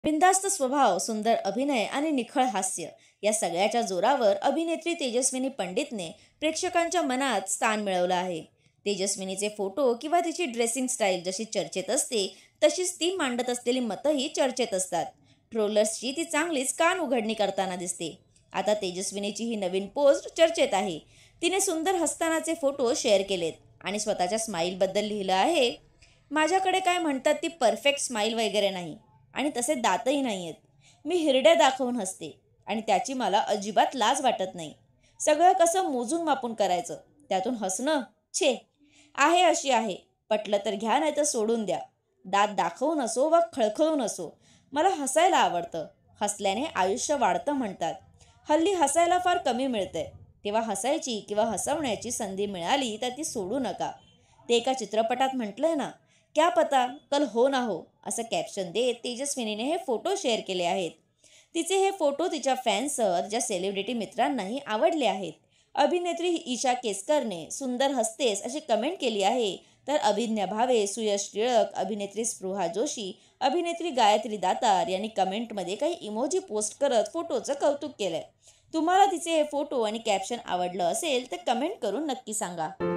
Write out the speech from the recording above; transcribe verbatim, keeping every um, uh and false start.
बिनधास्त स्वभाव, सुंदर अभिनय आणि निखळ हास्य या सगळ्याच्या जोरावर अभिनेत्री तेजस्विनी पंडितने प्रेक्षकांच्या मनात स्थान मिळवलं आहे. तेजस्विनीचे फोटो किंवा तिची ड्रेसिंग स्टाईल जशी चर्चेत असते, तशीच ती मांडत असलेली मतंही चर्चेत असतात. ट्रोलर्सची ती चांगलीच कान उघडणी करताना दिसते. आता तेजस्विनीची ही नवीन पोस्ट चर्चेत आहे. तिने सुंदर हसतानाचे फोटो शेअर केलेत आणि स्वतःच्या स्माईलबद्दल लिहिलं आहे, माझ्याकडे काय म्हणतात ती परफेक्ट स्माईल वगैरे नाही आणि तसे दातही नाही आहेत. मी हिरड्या दाखवून हसते आणि त्याची मला अजिबात लाज वाटत नाही. सगळं कसं मोजून मापून करायचं, त्यातून हसणं, छे, आहे अशी आहे. पटलं तर घ्या, नाही तर सोडून द्या. दात दाखवून असो वा खळखळून असो, मला हसायला आवडतं. हसल्याने आयुष्य वाढतं म्हणतात. हल्ली हसायला फार कमी मिळतंय, तेव्हा हसायची किंवा हसवण्याची संधी मिळाली तर ती सोडू नका. ते एका चित्रपटात म्हटलंय ना, क्या पता कल हो ना हो, असं कॅप्शन देत तेजस्विनीने हे फोटो शेअर केले आहेत. तिचे हे फोटो तिच्या फॅन्ससह तिच्या सेलिब्रिटी मित्रांनाही आवडले आहेत. अभिनेत्री ईशा केसकरने सुंदर हसतेस अशी कमेंट केली आहे, तर अभिज्ञा भावे, सुयश टिळक, अभिनेत्री स्पृहा जोशी, अभिनेत्री गायत्री दातार यांनी कमेंटमध्ये काही इमोजी पोस्ट करत फोटोचं कौतुक केलंय. तुम्हाला तिचे हे फोटो आणि कॅप्शन आवडलं असेल तर कमेंट करून नक्की सांगा.